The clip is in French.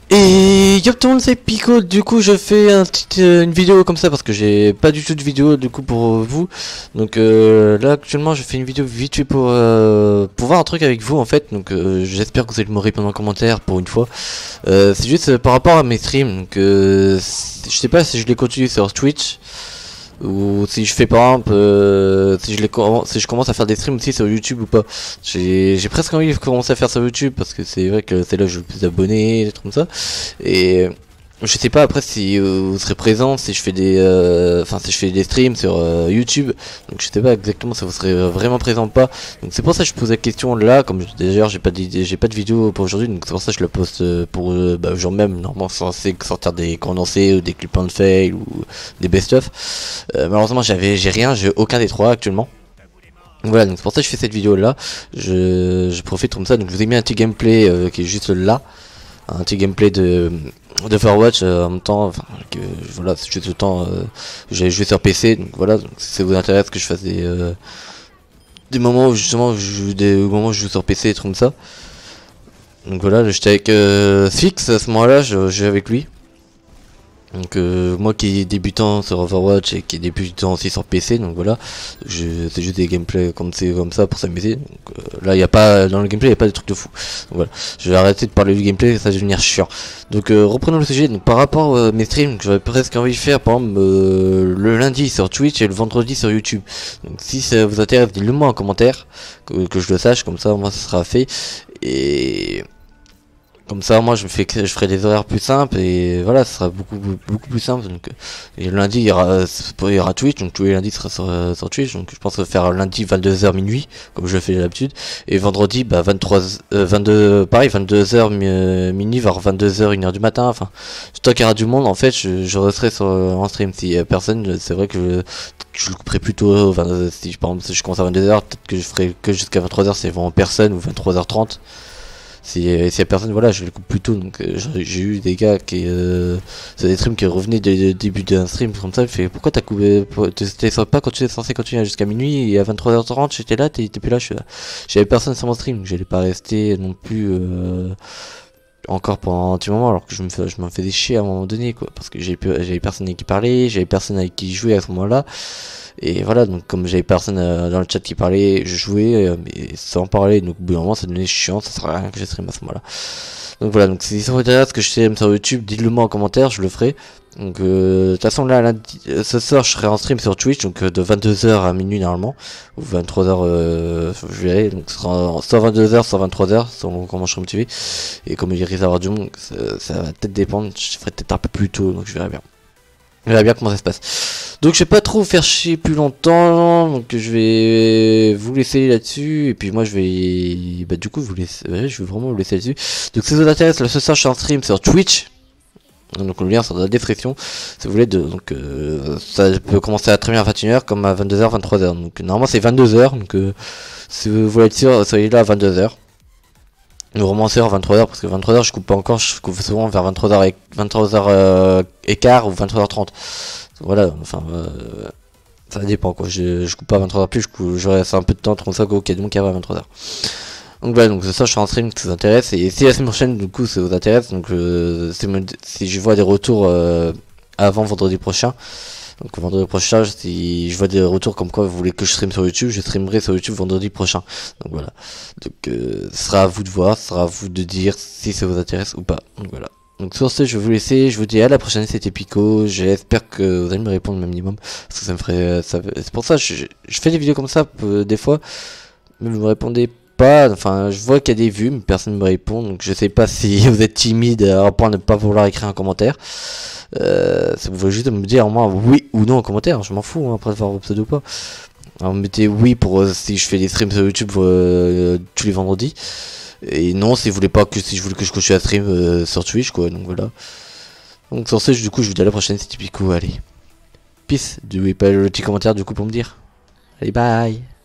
Et yo tout le monde, c'est Pico. Du coup je fais une vidéo comme ça parce que j'ai pas du tout de vidéo du coup pour vous. Donc là actuellement je fais une vidéo vite fait pour voir un truc avec vous en fait. Donc j'espère que vous allez me répondre en commentaire pour une fois. C'est juste par rapport à mes streams. Donc je sais pas si je les continue sur Twitch ou si je fais par exemple si je commence à faire des streams aussi sur YouTube ou pas. J'ai presque envie de commencer à faire sur YouTube parce que c'est vrai que c'est là où j'ai le plus d'abonnés, des trucs comme ça. Et je sais pas après si vous serez présent si je fais des si je fais des streams sur YouTube. Donc je sais pas exactement si vous serez vraiment présent ou pas. Donc c'est pour ça que je pose la question là, comme d'ailleurs j'ai pas de vidéo pour aujourd'hui, donc c'est pour ça que je la poste pour jour même, normalement censé sortir des condensés ou des clips de fail ou des best of. Malheureusement j'ai rien, j'ai aucun des trois actuellement. Voilà, donc c'est pour ça que je fais cette vidéo là. Je profite comme ça, donc je vous ai mis un petit gameplay qui est juste là, un petit gameplay de Overwatch en même temps, enfin, voilà, c'est juste le temps, j'ai joué sur PC, donc voilà, donc si ça vous intéresse que je fasse des moments où justement au moment où je joue sur PC et tout comme ça. Donc voilà, j'étais avec Fix à ce moment là, je jouais avec lui. Donc moi qui est débutant sur Overwatch et qui est débutant aussi sur PC, donc voilà, c'est juste des gameplays comme ça pour s'amuser. Là il y a pas dans le gameplay, il y a pas de trucs de fou. Donc voilà, je vais arrêter de parler du gameplay, ça va devenir chiant. Donc reprenons le sujet. Donc par rapport à mes streams, j'aurais presque envie de faire par exemple le lundi sur Twitch et le vendredi sur YouTube. Donc si ça vous intéresse, dites-le moi en commentaire que je le sache, comme ça moi ça sera fait. Et comme ça, moi, je ferai des horaires plus simples et voilà, ce sera beaucoup plus simple. Donc, et le lundi, il y aura Twitch, donc tous les lundis sera sur Twitch. Donc, je pense faire lundi 22h minuit, comme je le fais d'habitude, et vendredi, 22, pareil, 22h minuit, voire 22h 1h du matin. Enfin, tant qu'il y aura du monde, en fait, je resterai en stream. Si y a personne, c'est vrai que je le couperai plus tôt. Si par exemple, si je commence à 22h, peut-être que je ferai que jusqu'à 23h, c'est vraiment personne, ou 23h30. Si y a personne, voilà, je le coupe plus tôt. Donc j'ai eu des gars qui c'est des streams qui revenaient du début d'un stream comme ça. Il fait pourquoi t'as coupé, t'es pas quand tu es censé continuer jusqu'à minuit et à 23h30 j'étais là, t'es plus là, j'avais personne sur mon stream, donc j'allais pas rester non plus encore pendant un petit moment, alors que je m'en faisais chier à un moment donné, quoi, parce que j'avais personne avec qui parler, j'avais personne avec qui jouer à ce moment là. Et voilà, donc comme j'avais personne dans le chat qui parlait, je jouais mais sans parler, donc au bout d'un moment ça devenait chiant, ça sert à rien que je stream à ce moment là. Donc voilà, donc si ça vous intéresse que je stream sur YouTube, dites-le moi en commentaire, je le ferai. Donc de toute façon là, lundi, ce soir je serai en stream sur Twitch, donc de 22h à minuit normalement, ou 23h je verrai, donc ce sera soit 22h, soit 23h, selon comment je serai motivé. Et comme il risque d'avoir du monde, ça va peut-être dépendre, je ferai peut-être un peu plus tôt, donc je verrai bien. Je verrai bien comment ça se passe. Donc je vais pas trop vous faire chier plus longtemps, donc je vais vous laisser là-dessus, et puis moi je vais, du coup vous laisser, je vais vraiment vous laisser là-dessus. Donc si ça vous intéresse, là ce soir je suis en stream sur Twitch, donc le lien sera dans la description, si vous voulez, donc ça peut commencer à très bien à 21h comme à 22h, 23h, donc normalement c'est 22h, donc si vous voulez être sûr, soyez là à 22h. Vraiment c'est à 23h parce que 23h je coupe pas encore, je coupe souvent vers 23h et quart ou 23h30. Voilà, enfin ça dépend quoi, je coupe pas à 23h plus, je reste un peu de temps entre ça qu'au donc à 23h. Donc voilà, donc ça je suis en stream si ça vous intéresse, et si la semaine prochaine du coup ça vous intéresse, donc si je vois des retours avant vendredi prochain. Donc vendredi prochain, si je vois des retours comme quoi vous voulez que je stream sur YouTube, je streamerai sur YouTube vendredi prochain. Donc voilà. Donc ce sera à vous de voir, ce sera à vous de dire si ça vous intéresse ou pas. Donc voilà. Donc sur ce, je vais vous laisser, je vous dis à la prochaine, c'était Pico. J'espère que vous allez me répondre le minimum, parce que ça me ferait, c'est pour ça que je fais des vidéos comme ça des fois, mais vous me répondez pas. Enfin, je vois qu'il y a des vues, mais personne ne me répond, donc je sais pas si vous êtes timide à point de ne pas vouloir écrire un commentaire. Ça vous voulez juste me dire moi oui ou non en commentaire, je m'en fous hein, après avoir vos pseudo ou pas. Alors mettez oui pour si je fais des streams sur YouTube tous les vendredis, et non si vous voulez pas que si je voulais que je continue à stream sur Twitch quoi. Donc voilà. Donc sur ce, du coup je vous dis à la prochaine, c'était Pico, allez peace. N'oubliez pas le petit commentaire du coup pour me dire. Allez bye.